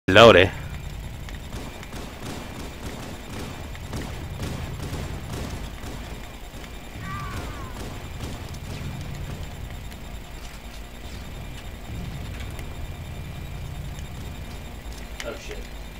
Lordy. Oh shit.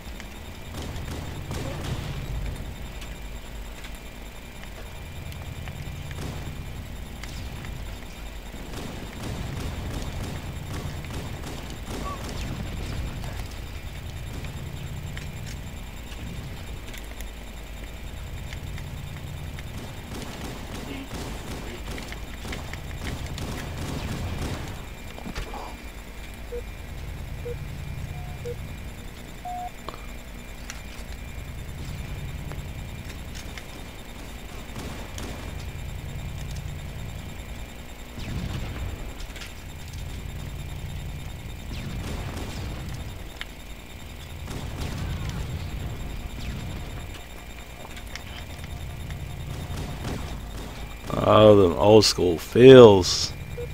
Oh, the old school feels.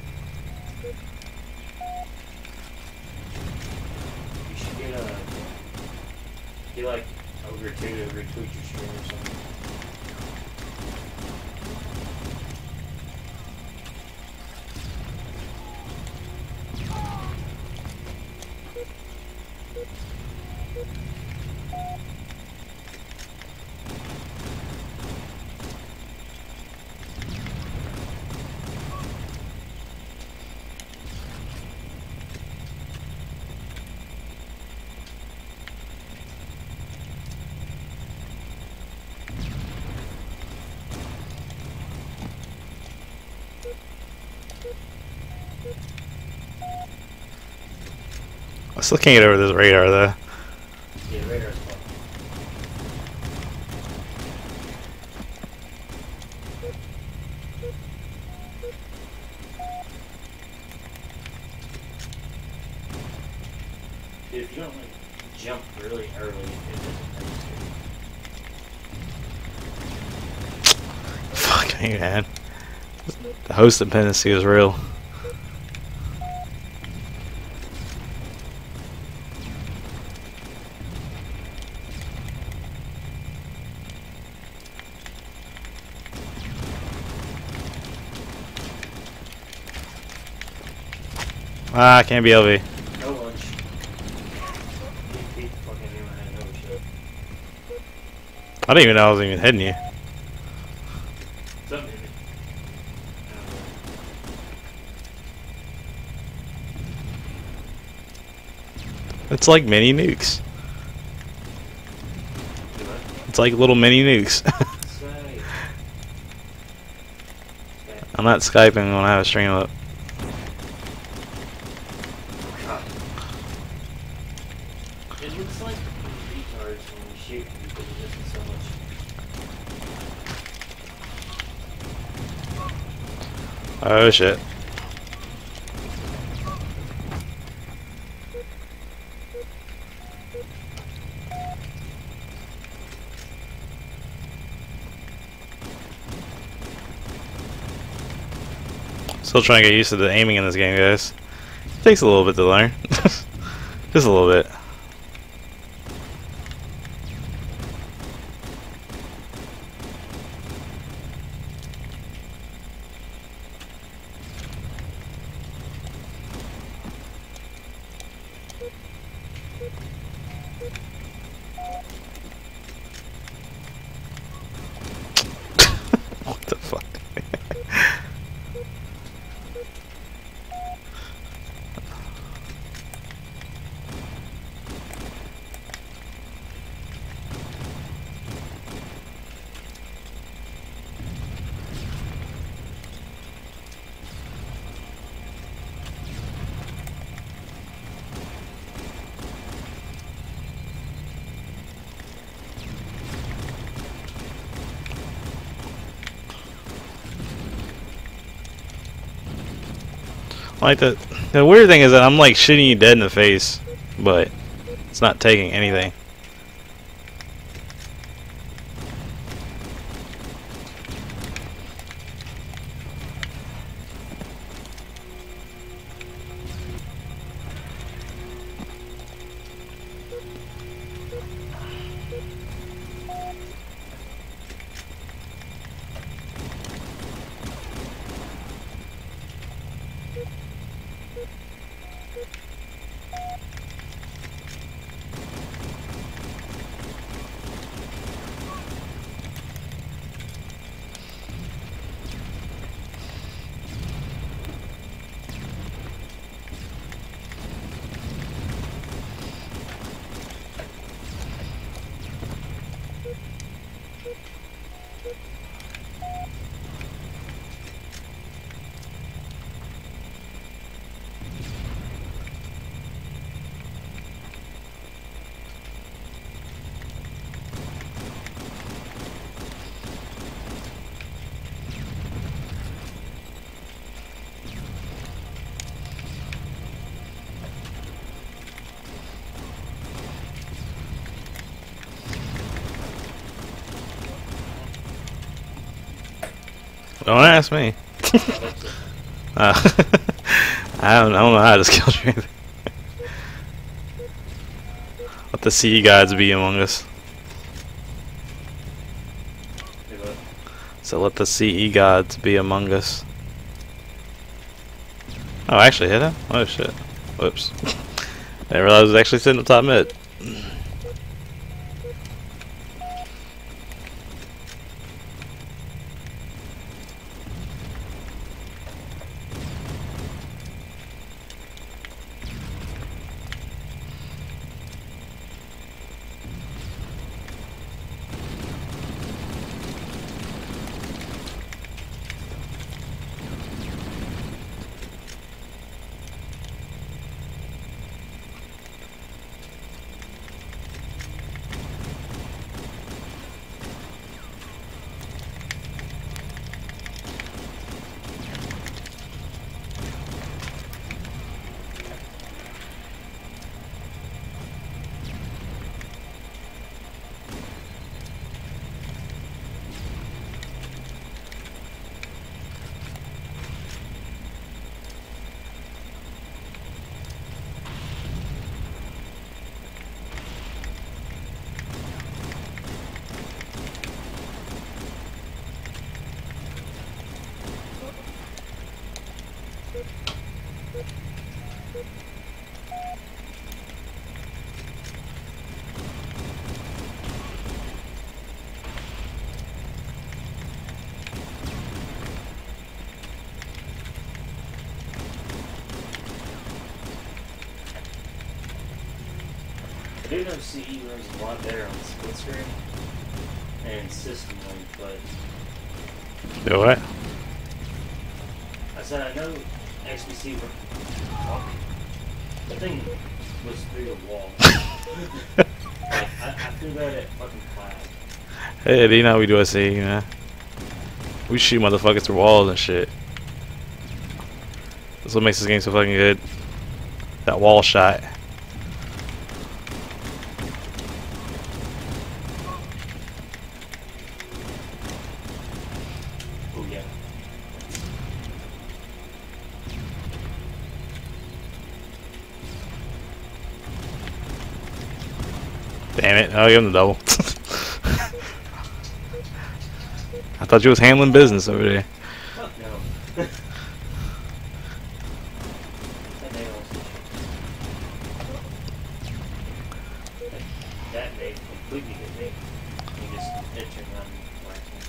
You should get like over two to retweet your stream or something. I still can't get over this radar though. Yeah, radar's fun. Dude, if you don't like jump really early, it doesn't register. Fuck me, man. The host dependency is real. Ah, can't be LV. No lunch. He fucking knew I had no shit. I didn't even know I was even hitting you. Something in it. It's like mini nukes. Do what? It's like little mini nukes. Say. I'm not Skyping when I have a stream up. God. It looks like retards when we shoot because it isn't so much. Oh shit. Still trying to get used to the aiming in this game, guys. It takes a little bit to learn. Just a little bit. What the fuck? Like the weird thing is that I'm like shooting you dead in the face, but it's not taking anything. Don't ask me. uh, I don't know how to skill tree. Let the sea gods be among us. So let the CE gods be among us. Oh, I actually hit him? Oh shit. Whoops. I didn't realize I was actually sitting up top mid. I do know CE runs a lot better on split screen and system link, but Do what? I said I know XBC run. Oh, the thing was through the wall. Like, I threw that at fucking Cloud. Hey, do you know how we do SE, man? We shoot motherfuckers through walls and shit. That's what makes this game so fucking good. That wall shot. Oh yeah. Damn it, I'll give him the double. I thought you was handling business over there. Fuck no. That nails. That made completely hit me. He just turned around and whacked me.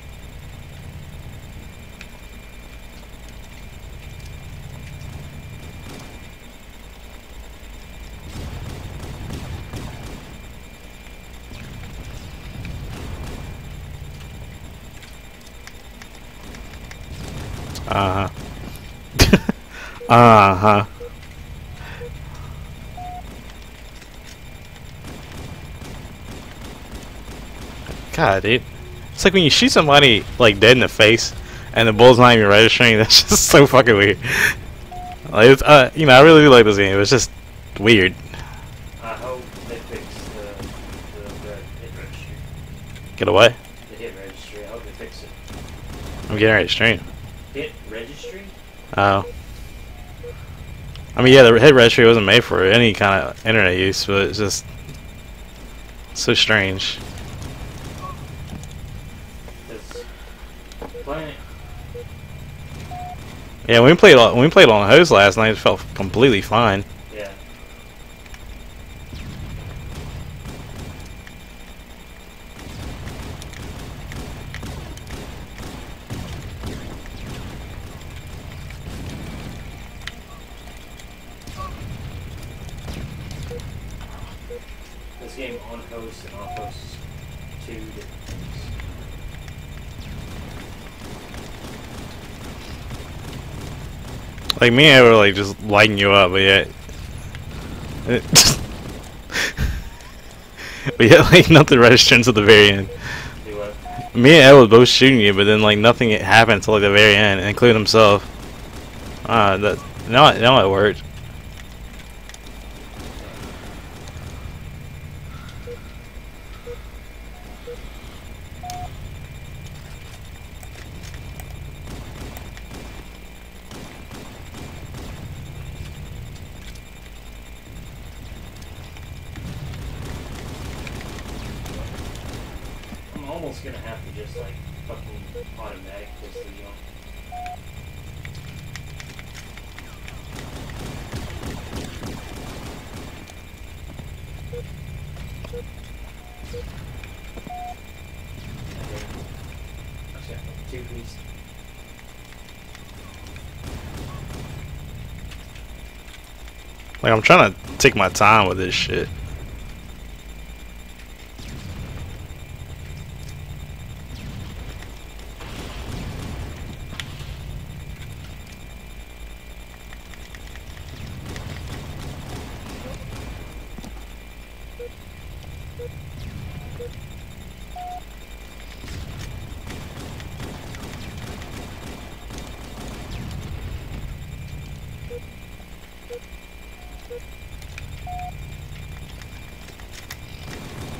Uh-huh. Uh-huh. God, dude. It's like when you shoot somebody, like, dead in the face, and the bull's not even registering. That's just so fucking weird. Like, it's, you know, I really do like this game. It's just weird. I hope they fix the hit registry. Get away. The hit registry. I hope they fix it. I'm getting ready to stream. Hit registry? Oh. I mean, yeah, the hit registry wasn't made for any kind of internet use, but it's just so strange. Because playing Yeah, when we played on host last night, it felt completely fine. yeah. This game on host and off host is two different things. Like me and Ed were like just lighting you up, but yet, but yet like nothing registered until the very end. Do what? Me and Ed was both shooting you, but then like nothing happened until like the very end, including himself. That now it worked. almost gonna have to just like fucking automatic pistol, you know. Two piece. Like, I'm trying to take my time with this shit.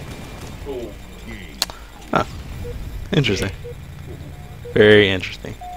Ooh. Huh. Interesting. Very interesting.